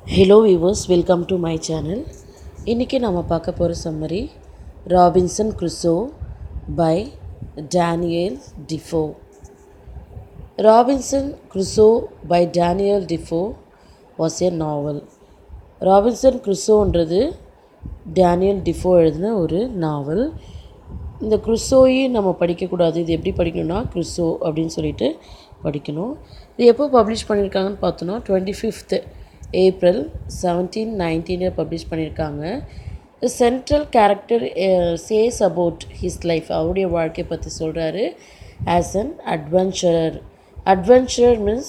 Hello viewers, welcome to my channel. இன்னைக்கு நாம பார்க்க போற summary Robinson Crusoe by Daniel Defoe. Robinson Crusoe by Daniel Defoe was a novel. Robinson Crusoeன்றது Daniel Defoe எழுதின ஒரு நாவல். இந்த குருசோயை நம்ம படிக்கக்கூடாது. இது எப்படி படிக்கணும்னா குருசோ அப்படின்னு சொல்லிட்டு படிக்கணும். இது எப்போ பப்ளிஷ் பண்ணியிருக்காங்கன்னு பார்த்தோன்னா 25th April 1719 பப்ளிஷ் பண்ணியிருக்காங்க. The central character says about his life, அவருடைய வாழ்க்கையை பற்றி சொல்கிறாரு. As an adventurer. Adventurer means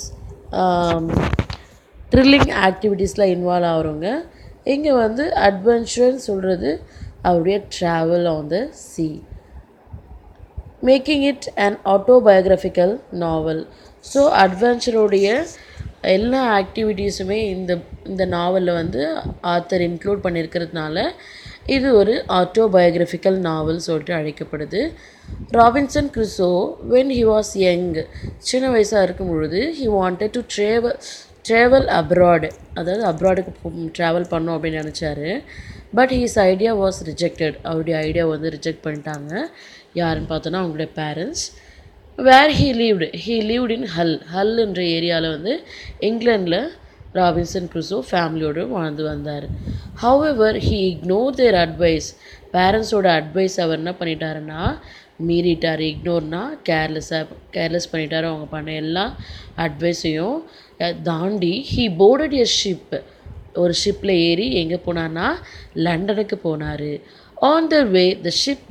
thrilling ஆக்டிவிட்டீஸில் இன்வால்வ் ஆகிறவங்க. இங்கே வந்து அட்வென்ச்சர்னு சொல்கிறது அவருடைய travel on the sea. Making it an autobiographical novel. So அட்வென்ச்சருடைய எல்லா ஆக்டிவிட்டீஸுமே இந்த நாவலில் வந்து ஆத்தர் இன்க்ளூட் பண்ணியிருக்கிறதுனால இது ஒரு ஆட்டோபயோகிராஃபிக்கல் நாவல் சொல்லிட்டு அழைக்கப்படுது. Robinson Crusoe when he was young, சின்ன வயசாக இருக்கும் பொழுது he wanted to travel abroad, அதாவது அப்ராடுக்கு ட்ராவல் பண்ணோம் அப்படின்னு நினச்சாரு. But his idea was rejected. அவருடைய ஐடியா வந்து ரிஜெக்ட் பண்ணிட்டாங்க. யாருன்னு பார்த்தோன்னா அவங்களுடைய parents. Where he lived in ஹல்ன்ற ஏரியாவில் வந்து இங்கிலாண்டில் ராபின்சன் குருசோ ஃபேமிலியோடு வாழ்ந்து வந்தார். However he ignored their advice. பேரண்ட்ஸோட அட்வைஸ் அவர் என்ன பண்ணிட்டாருன்னா மீறிட்டார். இக்னோர்னா கேர்லெஸ் பண்ணிட்டார். அவங்க பண்ண எல்லா அட்வைஸையும் தாண்டி he boarded a ship. ஒரு ஷிப்பில் ஏறி எங்கே போனார்னா லண்டனுக்கு போனார். On the way the ship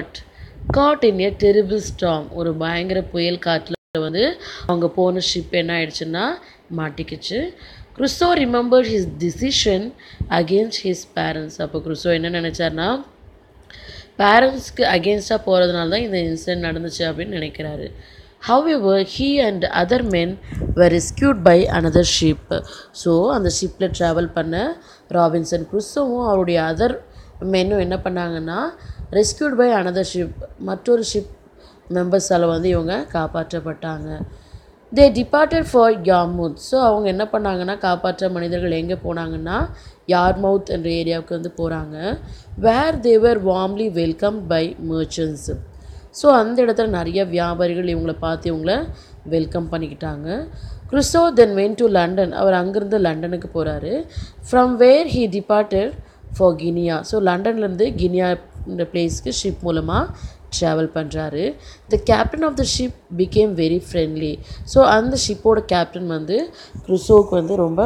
caught in a terrible storm. ஒரு பயங்கர புயல் காற்றில் வந்து அவங்க போன ஷிப் என்ன ஆயிடுச்சுன்னா மாட்டிக்கிச்சு. Crusoe remember his decision against his parents. அப்போ குருசோ என்ன நினச்சார்னா பேரண்ட்ஸ்க்கு அகேன்ஸ்டாக போகிறதுனால தான் இந்த இன்சிடென்ட் நடந்துச்சு அப்படின்னு நினைக்கிறாரு. However, he and other men were rescued by another ship. So அந்த ஷிப்பில் ட்ராவல் பண்ண ராபின்சன் குருசோவும் அவருடைய அதர் மென்னும் என்ன பண்ணாங்கன்னா ரெஸ்கியூட் பை அனதர் ஷிப், மற்றொரு ஷிப் மெம்பர்ஸால் வந்து இவங்க காப்பாற்றப்பட்டாங்க. They departed for Yarmouth. So அவங்க என்ன பண்ணாங்கன்னா காப்பாற்ற மனிதர்கள் எங்கே போனாங்கன்னா யார்மவுத் என்ற ஏரியாவுக்கு வந்து போகிறாங்க. Where they were warmly welcomed by merchants. So அந்த இடத்துல நிறைய வியாபாரிகள் இவங்களை பார்த்து இவங்கள வெல்கம் பண்ணிக்கிட்டாங்க. Crusoe then went to London. அவர் அங்கேருந்து லண்டனுக்கு போகிறாரு. From where he departed for Guinea. So லண்டன்லேருந்து கினியா இந்த பிளேஸ்க்கு ஷிப் மூலமாக ட்ராவல் பண்ணுறாரு. The captain of the ship became very friendly. So அந்த ஷிப்போட கேப்டன் வந்து குருசோவுக்கு வந்து ரொம்ப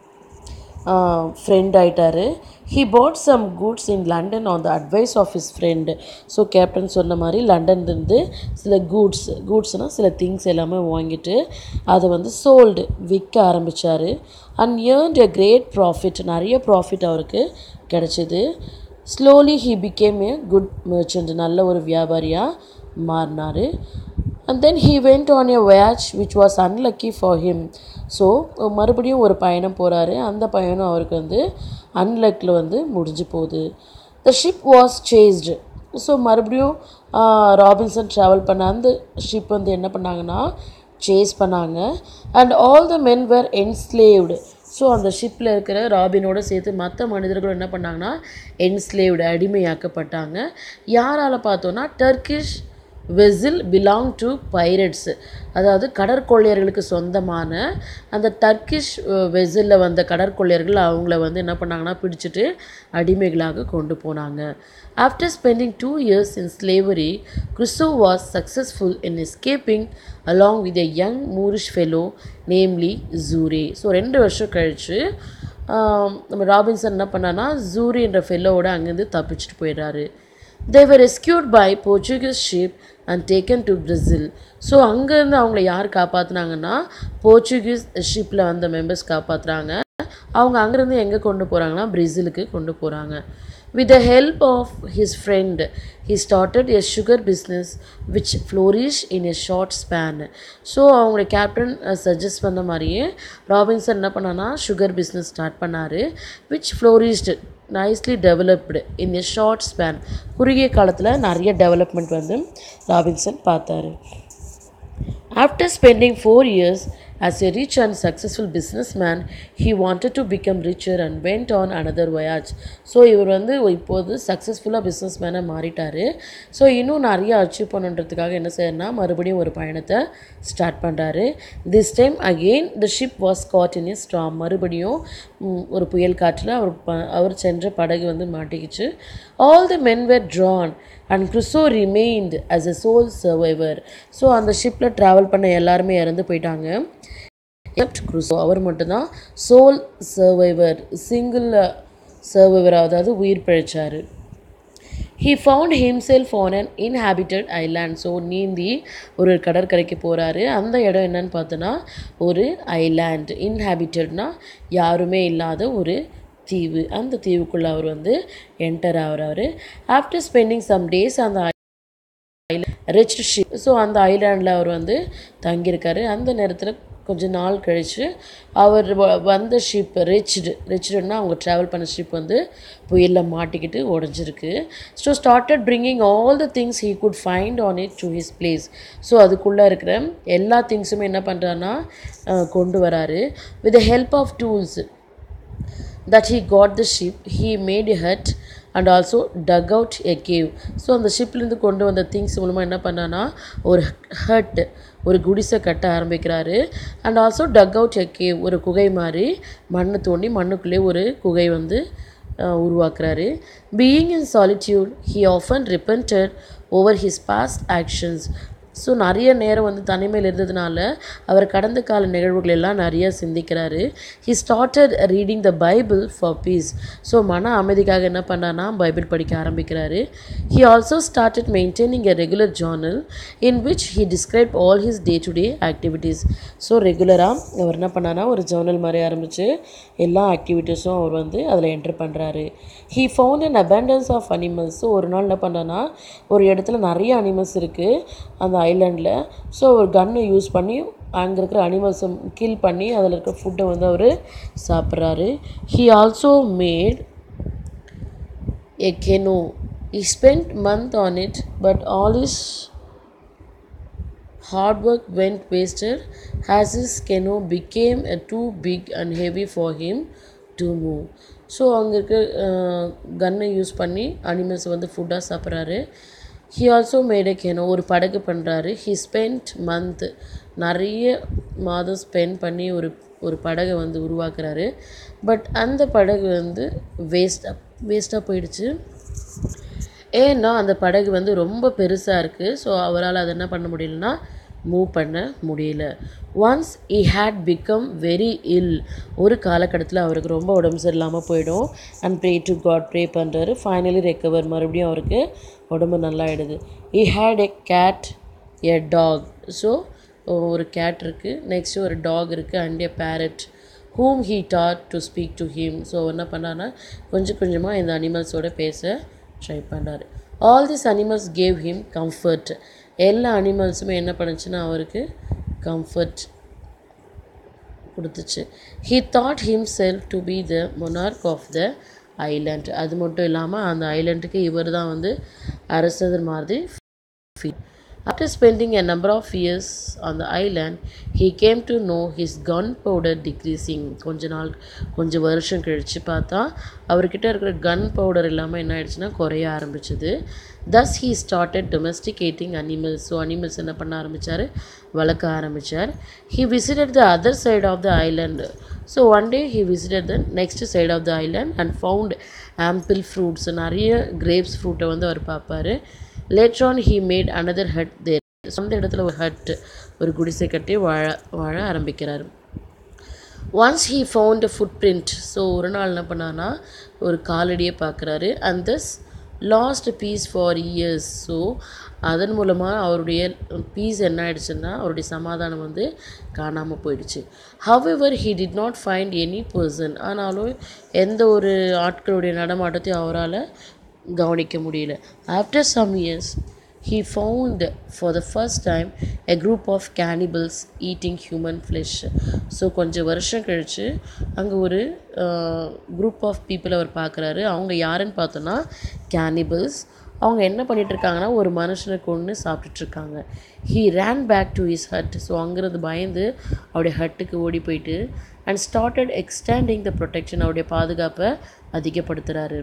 ஃப்ரெண்ட் ஆகிட்டார். He bought some goods in London on the advice of his friend. So captain சொன்ன மாதிரி லண்டன்லேருந்து சில குட்ஸ்னால் சில திங்ஸ் எல்லாமே வாங்கிட்டு அதை வந்து விற்க ஆரம்பித்தார். And earned a great profit. நிறைய ப்ராஃபிட் அவருக்கு கிடச்சிது. Slowly he became a good merchant. நல்ல ஒரு வியாபாரியாக மாறினார். And then he went on a voyage which was unlucky for him. So மறுபடியும் ஒரு பயணம் போகிறாரு. அந்த பயணம் அவருக்கு வந்து அன்லக்கில் வந்து முடிஞ்சு போகுது. The ship was chased. So மறுபடியும் ராபின்சன் ட்ராவல் பண்ண அந்த ஷிப் வந்து என்ன பண்ணாங்கன்னா சேஸ் பண்ணாங்க. And all the men were enslaved. So அந்த ஷிப்பில் இருக்கிற ராபினோடு சேர்த்து மற்ற மனிதர்கள் என்ன பண்ணாங்கன்னா என்ஸ்லேவ்டு அடிமையாக்கப்பட்டாங்க. யாரால் பார்த்தோன்னா Turkish vessel belong to pirates. அதாவது கடற்கொள்ளையர்களுக்கு சொந்தமான அந்த டர்க்கிஷ் வெசிலில் வந்த கடற்கொள்ளையர்கள் அவங்கள வந்து என்ன பண்ணாங்கன்னா பிடிச்சிட்டு அடிமைகளாக கொண்டு போனாங்க. After spending 2 years in slavery, Crusoe was successful in escaping along with a young Moorish fellow namely Zure. So 2 வருஷம் கழித்து நம்ம ராபின்சன் என்ன பண்ணான்னா ஜூரின்ற ஃபெல்லோவோட அங்கேருந்து தப்பிச்சுட்டு போயிடுறாரு. They were rescued by Portuguese ship and taken to Brazil. So அங்கேருந்து அவங்கள யார் காப்பாற்றினாங்கன்னா போர்ச்சுகீஸ் ஷிப்பில் வந்த மெம்பர்ஸ் காப்பாற்றுறாங்க. அவங்க அங்கேருந்து எங்கே கொண்டு போகிறாங்கன்னா பிரேசிலுக்கு கொண்டு போகிறாங்க. With the help of his friend, he started a sugar business which flourished in a short span. So அவங்களுடைய கேப்டன் சஜஸ்ட் பண்ண மாதிரியே ராபின்சன் என்ன பண்ணான்னா சுகர் பிஸ்னஸ் ஸ்டார்ட் பண்ணார். which flourished nicely developed in a short span. குறுகிய காலத்தில் நிறைய development வந்து ராபின்சன் பார்த்தாரு. After spending 4 years As a rich and successful businessman, he wanted to become richer and went on another voyage. So இவர் வந்து இப்போது சக்ஸஸ்ஃபுல்லாக பிஸ்னஸ்மேனாக மாறிட்டார். ஸோ இன்னும் நிறைய அச்சீவ் பண்ணுன்றதுக்காக என்ன செய்யறனா மறுபடியும் ஒரு பயணத்தை ஸ்டார்ட் பண்ணுறாரு. This time again the ship was caught in a storm. மறுபடியும் ஒரு புயல் காற்றில் அவர் சென்ற படகு வந்து மாட்டிக்கிச்சு. All the men were drown and Crusoe remained as a sole survivor. So அந்த ஷிப்பில் ட்ராவல் பண்ண எல்லாருமே இறந்து போயிட்டாங்க. எக்ஸப்ட் Crusoe, அவர் மட்டும்தான் சோல் சர்வைவர், சிங்கிள் சர்வைவர், அதாவது உயிர் பிழைச்சார். He found himself on an inhabited island. So நீந்தி ஒரு கடற்கரைக்கு போகிறாரு. அந்த இடம் என்னன்னு பார்த்தோன்னா ஒரு ஐலாண்ட். இன்ஹாபிட்டட்னா யாருமே இல்லாத ஒரு தீவு. அந்த தீவுக்குள்ளே அவர் வந்து என்டர் ஆகிறாரு. ஆஃப்டர் ஸ்பெண்டிங் சம் டேஸ் அந்த ரிச் ஷிப், ஸோ அந்த ஐலாண்டில் அவர் வந்து தங்கியிருக்காரு. அந்த நேரத்தில் கொஞ்ச நாள் கழித்து அவர் வந்த ஷிப் ரிச்டுன்னா அவங்க ட்ராவல் பண்ண ஷிப் வந்து புயலில் மாட்டிக்கிட்டு உடஞ்சிருக்கு. So started bringing all the things he could find on it to his place. So அதுக்குள்ளே இருக்கிற எல்லா திங்ஸுமே என்ன பண்ணுறாருன்னா கொண்டு வராரு. With the help of tools that he got the ship, he made a hut and also dug out a cave. So அந்த ஷிப்லேருந்து கொண்டு வந்த திங்ஸ் மூலமாக என்ன பண்ணான்னா ஒரு ஹட், ஒரு குடிசை கட்ட ஆரம்பிக்கிறாரு. And also dug out a cave, ஒரு குகை மாதிரி மண்ணை தோண்டி மண்ணுக்குள்ளே ஒரு குகை வந்து உருவாக்குறாரு. Being in solitude he often repented over his past actions. So நிறைய நேரம் வந்து தனிமையில் இருந்ததுனால அவர் கடந்த கால நிகழ்வுகள் எல்லாம் நிறைய சிந்திக்கிறாரு. He started reading the Bible for peace. So மன அமைதிக்காக என்ன பண்ணான்னா பைபிள் படிக்க ஆரம்பிக்கிறாரு. He also started maintaining a regular journal in which he describe all his day to day activities. So ரெகுலராக அவர் என்ன பண்ணான்னா ஒரு ஜர்னல் மாதிரி ஆரம்பித்து எல்லா ஆக்டிவிட்டீஸும் அவர் வந்து அதில் என்ட்ரு பண்ணுறாரு. He found an abundance of animals. So ஒரு நாள் என்ன பண்ணுறான்னா ஒரு இடத்துல நிறைய அனிமல்ஸ் இருக்குது அந்த ஐலாண்டில். ஸோ ஒரு கன்னை யூஸ் பண்ணி அங்கே இருக்கிற அனிமல்ஸை கில் பண்ணி அதில் இருக்கிற ஃபுட்டை வந்து அவர் சாப்பிட்றாரு. He also made a canoe. He spend month on it but all his hard work went wasted as his canoe became too big and heavy for him to move. So அங்கே இருக்க கன்னை யூஸ் பண்ணி animals வந்து ஃபுட்டாக சாப்பிட்றாரு. He also made a canoe, ஒரு படகு பண்ணுறாரு. ஹி ஸ்பெண்ட் மந்த், நிறைய மாதம் ஸ்பெண்ட் பண்ணி ஒரு படகை வந்து உருவாக்குறாரு. பட் அந்த படகு வந்து வேஸ்ட்டாக போயிடுச்சு. ஏன்னா அந்த படகு வந்து ரொம்ப பெருசாக இருக்குது. ஸோ அவரால் அதை என்ன பண்ண முடியலன்னா மூவ் பண்ண முடியல. Once he had become very ill. ஒரு காலகட்டத்தில் அவருக்கு ரொம்ப உடம்பு சரியில்லாமல் போயிடும். And pray to God, pray பண்ணுறாரு. ஃபைனலி ரெக்கவர், மறுபடியும் அவருக்கு உடம்பு நல்லா ஆகிடுது. he had a cat, a dog. So ஒரு கேட் இருக்குது, நெக்ஸ்ட்டு ஒரு டாக் இருக்குது, and a parrot whom he taught to speak to him. So என்ன பண்ணான்னா கொஞ்சம் கொஞ்சமாக இந்த அனிமல்ஸோடு பேச ட்ரை பண்ணுறாரு. All this animals gave him comfort. எல்லா அனிமல்ஸுமே என்ன பண்ணுச்சுன்னா அவருக்கு கம்ஃபர்ட் கொடுத்துச்சு. He thought himself to be the monarch of the island. அது மட்டும் இல்லாமல் அந்த ஐலாண்டுக்கு இவர் தான் வந்து அரசர் மாதிரி. After spending a number of years on the island, he came to know his gunpowder decreasing. கொஞ்சம் வருஷம் கழித்து பார்த்தா அவர்கிட்ட இருக்கிற கன் பவுடர் இல்லாமல் என்ன ஆயிடுச்சுன்னா குறைய ஆரம்பிச்சது. Thus he started domesticating animals. So animals என்ன பண்ண ஆரம்பித்தார், வளர்க்க ஆரம்பித்தார். He visited the other side of the island. So one day he visited the next side of the island and found ample fruits. நிறைய grapes ஃப்ரூட்டை வந்து அவர் பார்ப்பார். Later on he made another hut there. அந்த இடத்துல ஒரு hut, ஒரு குடிசை கட்டி வாழ ஆரம்பிக்கிறார். Once he found a footprint. ஸோ ஒரு நாள் என்ன பண்ணான்னா ஒரு காலடியை பார்க்குறாரு. and this lost peace for years. So அதன் மூலமாக அவருடைய பீஸ் என்ன ஆயிடுச்சுன்னா அவருடைய சமாதானம் வந்து காணாமல் போயிடுச்சு. however he did not find any person. ஆனாலும் எந்த ஒரு ஆட்களுடைய நடமாட்டத்தையும் அவரால் கவனிக்க முடியல. After some years he found for the first time a group of cannibals eating human flesh. So கொஞ்சம் வருஷம் கழித்து அங்கே ஒரு குரூப் ஆஃப் பீப்புள் அவர் பார்க்குறாரு. அவங்க யாருன்னு பார்த்தோன்னா கேனிபல்ஸ் அவங்க என்ன பண்ணிகிட்ருக்காங்கன்னா ஒரு மனுஷனை கொன்று சாப்பிட்டுட்ருக்காங்க. He ran back to his hut. So அங்கேருந்து பயந்து அவருடைய ஹட்டுக்கு ஓடி போயிட்டு and started extending the protection, அவருடைய பாதுகாப்பை அதிகப்படுத்துகிறாரு.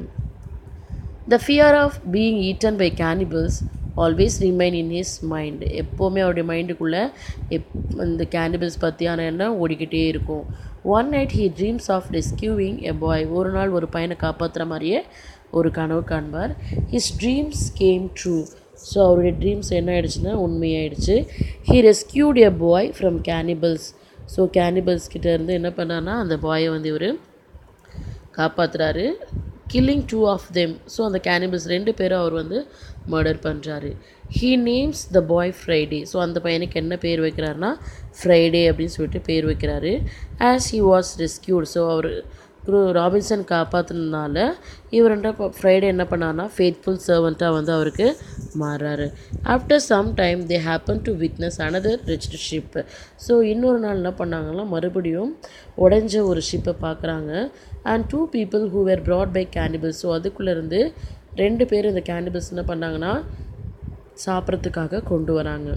The fear of being eaten by cannibals always remain in his mind. எப்போவுமே அவருடைய மைண்டுக்குள்ளே இந்த கேனிபல்ஸ் பற்றியான எண்ணம் ஓடிக்கிட்டே இருக்கும். One night he dreams of rescuing a boy. ஒரு நாள் ஒரு பையனை காப்பாற்றுற மாதிரியே ஒரு கனவு காண்பார். His dreams came true. So அவருடைய ட்ரீம்ஸ் என்ன ஆகிடுச்சுன்னா உண்மையாயிடுச்சு. He rescued a boy from cannibals. So cannibals கிட்டேருந்து என்ன பண்ணார்னா அந்த பாயை வந்து இவர் காப்பாற்றுறாரு. Killing 2 of them. ஸோ அந்த கேனிபல்ஸ் 2 பேரும் அவர் வந்து மர்டர் பண்ணுறாரு. He names the boy Friday. So அந்த பையனுக்கு என்ன பேர் வைக்கிறாருனா ஃப்ரைடே அப்படின்னு சொல்லிட்டு பேர் வைக்கிறாரு. As he was rescued. So அவர் ராபின்சன் காப்பாற்றினால இவர் ஃப்ரைடே என்ன பண்ணார்னா ஃபேத்ஃபுல் சர்வெண்ட்டாக வந்து அவருக்கு மாறுறாரு. After some time they happen to witness another wrecked ship. So இன்னொரு நாள் என்ன பண்ணாங்கன்னா மறுபடியும் உடஞ்ச ஒரு ஷிப்பை பார்க்குறாங்க. And 2 people who were brought by cannibals. So அதுக்குள்ளேருந்து 2 பேர் இந்த கேனிபல்ஸ் என்ன பண்ணாங்கன்னா சாப்பிட்றதுக்காக கொண்டு வராங்க.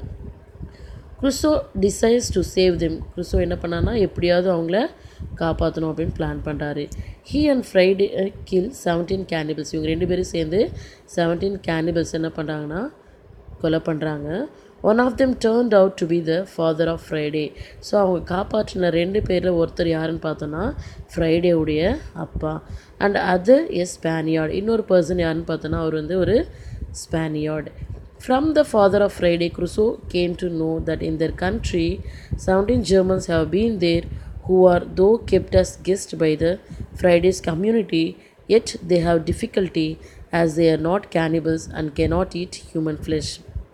Crusoe decides to save them. Crusoe என்ன பண்ணான்னா எப்படியாவது அவங்கள காப்பாற்றணும் அப்படின்னு பிளான் பண்ணுறாரு. He and Friday kill 17 cannibals. இவங்க 2 பேரும் சேர்ந்து 17 cannibals என்ன பண்ணுறாங்கன்னா கொலை பண்ணுறாங்க. One of them turned out to be the father of Friday. So அவங்க காப்பாற்றின 2 பேரில் ஒருத்தர் யாருன்னு பார்த்தோன்னா ஃப்ரைடேவுடைய அப்பா. And other Spaniard. இன்னொரு பர்சன் யாருன்னு பார்த்தோன்னா அவர் வந்து ஒரு Spaniard. From the father of Friday, Crusoe came to know that in their country 17 Germans have been there who are though kept as guests by the Friday's community, yet they have difficulty as they are not cannibals and cannot eat human flesh.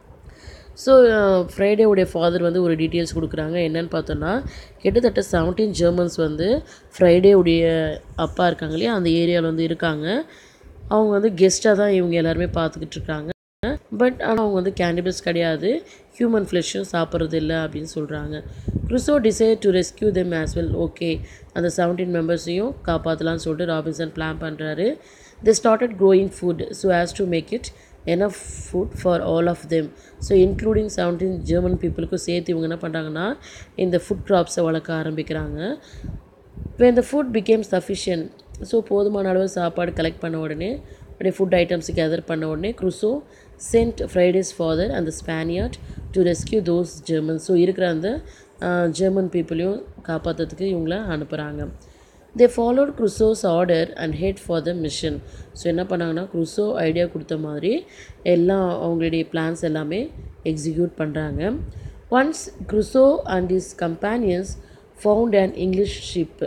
So ஃப்ரைடேவுடைய father வந்து ஒரு details கொடுக்குறாங்க. என்னென்னு பார்த்தோன்னா கிட்டத்தட்ட 17 Germans வந்து ஃப்ரைடேவுடைய அப்பா இருக்காங்க இல்லையா அந்த ஏரியாவில் வந்து இருக்காங்க. அவங்க வந்து கெஸ்ட்டாக தான் இவங்க எல்லாருமே பார்த்துக்கிட்டு இருக்காங்க. பட் ஆனால் அவங்க வந்து கேனிபல்ஸ் கிடையாது, ஹியூமன் ஃப்ளெஷ்ஷும் சாப்பிட்றது இல்லை அப்படின்னு சொல்கிறாங்க. Crusoe decide to rescue them as well. Okay, அந்த 17 மெம்பர்ஸையும் காப்பாற்றலான்னு சொல்லிட்டு ராபின்சன் பிளான் பண்ணுறாரு. They started growing food so as to make it enough food for all of them. So including 17 German பீப்புளுக்கும் சேர்த்து இவங்க என்ன பண்ணுறாங்கன்னா இந்த ஃபுட் க்ராப்ஸை வளர்க்க ஆரம்பிக்கிறாங்க. when the food became sufficient, so போதுமான அளவு சாப்பாடு கலெக்ட் பண்ண உடனே அப்படியே ஃபுட் ஐட்டம்ஸ் கேதர் பண்ண உடனே குருசோ சென்ட் ஃப்ரைடேஸ் ஃபாதர் அந்த Spaniard to rescue those Germans. So இருக்கிற அந்த ஜெர்மன் பீப்புளையும் காப்பாற்றுறதுக்கு இவங்கள அனுப்புகிறாங்க. They followed Crusoe's order and head for the mission. So என்ன பண்ணாங்கன்னா குருசோ ஐடியா கொடுத்த மாதிரி எல்லாம் அவங்களுடைய பிளான்ஸ் எல்லாமே எக்ஸிக்யூட் பண்ணுறாங்க. Once Crusoe and his companions found and English ship.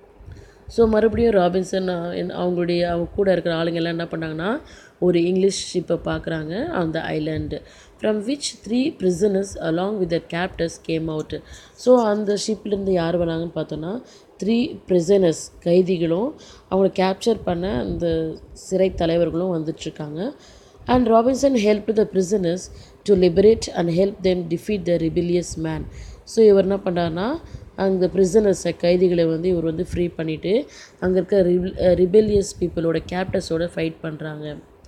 So மறுபடியும் ராபின்சன் அவங்க கூட இருக்கிற ஆளுங்கெல்லாம் என்ன பண்ணாங்கன்னா ஒரு இங்கிலீஷ் ஷிப்பை பார்க்குறாங்க அந்த island. From which 3 prisoners along with their captors came out. So அந்த ஷிப்லேருந்து யார் வராங்கன்னு பார்த்தோன்னா 3 prisoners கைதிகளும் அவங்கள கேப்சர் பண்ண அந்த சிறை தலைவர்களும் வந்துட்டுருக்காங்க. And Robinson help the prisoners to liberate and help them defeat the rebellious man. So இவர் என்ன பண்ணுறாருன்னா அந்த பிரிசனர்ஸை கைதிகளை வந்து இவர் வந்து ஃப்ரீ பண்ணிவிட்டு அங்கே இருக்க ரிபெலியஸ் பீப்புளோட கேப்டர்ஸோட ஃபைட் பண்ணுறாங்க.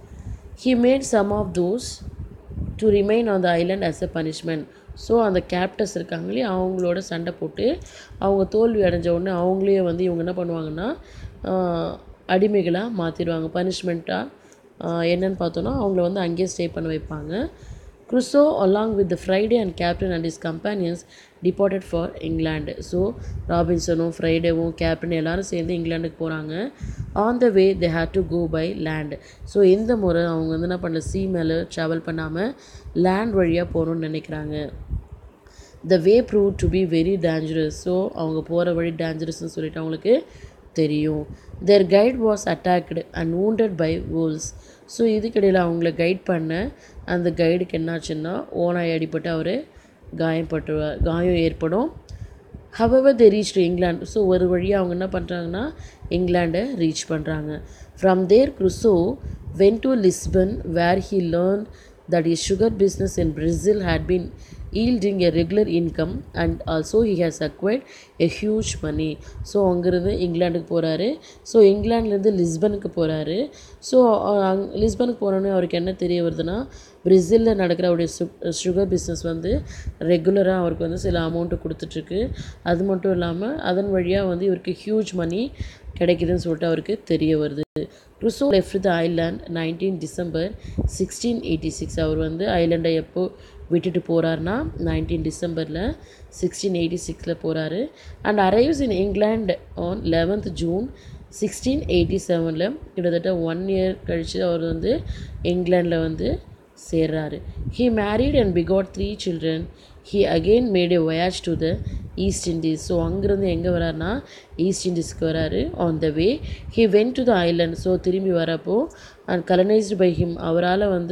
He made some of those to remain on the island as a punishment. So அந்த கேப்டர்ஸ் இருக்காங்களே அவங்களோட சண்டை போட்டு அவங்க தோல்வி அடைஞ்ச உடனே அவங்களே வந்து இவங்க என்ன பண்ணுவாங்கன்னா அடிமைகளாக மாற்றிடுவாங்க. பனிஷ்மெண்ட்டாக என்னென்னு பார்த்தோன்னா அவங்கள வந்து அங்கேயே ஸ்டே பண்ண வைப்பாங்க. Crusoe along with the Friday and Captain and his companions departed for England. So ராபின்சனும் ஃப்ரைடேவும் கேப்டன் எல்லோரும் சேர்ந்து இங்கிலாண்டுக்கு போகிறாங்க. On the way they had to go by land. So இந்த முறை அவங்க வந்து என்ன பண்ண சீ மேலே ட்ராவல் பண்ணாமல் லேண்ட் வழியாக போகணுன்னு நினைக்கிறாங்க. The way proved to be very dangerous. So அவங்க போகிற வழி டேஞ்சரஸ்ன்னு சொல்லிட்டு அவங்களுக்கு தெரியும். Their guide was attacked and wounded by wolves. So இதுக்கிடையில் அவங்கள கைட் பண்ண அந்த கைடுக்கு என்னாச்சுன்னா ஓனாய் அடிப்பட்டு அவர் காயம் ஏற்படும். However they reach to England. So ஒரு வழியாக அவங்க என்ன பண்ணுறாங்கன்னா இங்கிலாண்டை ரீச் பண்ணுறாங்க. From there Crusoe went to Lisbon where he learn that his sugar business in Brazil had been yielding a regular income and also he has acquired a huge money. So அங்கேருந்து இங்கிலாந்துக்கு போகிறாரு. So இங்கிலாந்துலேருந்து லிஸ்பனுக்கு போகிறாரு. So லிஸ்பனுக்கு போனோடனே அவருக்கு என்ன தெரிய வருதுன்னா, பிரேசிலில் நடக்கிற அவருடைய சுகர் பிஸ்னஸ் வந்து ரெகுலராக அவருக்கு வந்து சில அமௌண்ட்டு கொடுத்துட்ருக்கு. அது மட்டும் இல்லாமல் அதன் வழியாக வந்து இவருக்கு ஹியூஜ் மணி கிடைக்குதுன்னு சொல்லிட்டு அவருக்கு தெரிய வருது. Crusoe left the island 19 December 1686. அவர் வந்து ஐலாண்டை எப்போ விட்டுட்டு போகிறாருன்னா 19 டிசம்பரில் 1686 போகிறாரு. And arrives in England on 11th June 1687. கிட்டத்தட்ட 1 year கழித்து அவர் வந்து இங்கிலாண்டில் வந்து சேர்றாரு. He married and begot 3 children. He again made a voyage to the East Indies. So அங்கேருந்து எங்கே வராருன்னா ஈஸ்ட் இண்டீஸ்க்கு வராரு. On the way he went to the island. So திரும்பி வரப்போ அண்ட் colonized by him, அவரால் வந்து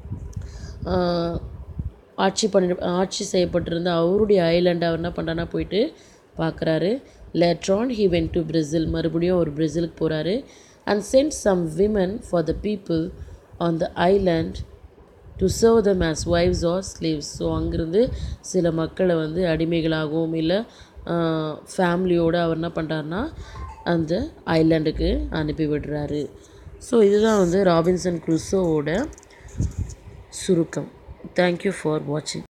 ஆட்சி செய்யப்பட்டிருந்த அவருடைய ஐலாண்டை அவர் என்ன பண்ணுறாருன்னா போயிட்டு பார்க்குறாரு. later on he went to Brazil. மறுபடியும் அவர் பிரேசிலுக்கு போகிறாரு. and sent some women for the people on the island to serve them as wives or slaves. So அங்கேருந்து சில மக்களை வந்து அடிமைகளாகவும் இல்லை ஃபேமிலியோடு அவர் என்ன பண்ணுறாருன்னா அந்த ஐலாண்டுக்கு அனுப்பி விடுறாரு. ஸோ இதுதான் வந்து ராபின்சன் க்ரூசோவோட சுருக்கம். தேங்க்யூ ஃபார் வாட்சிங்.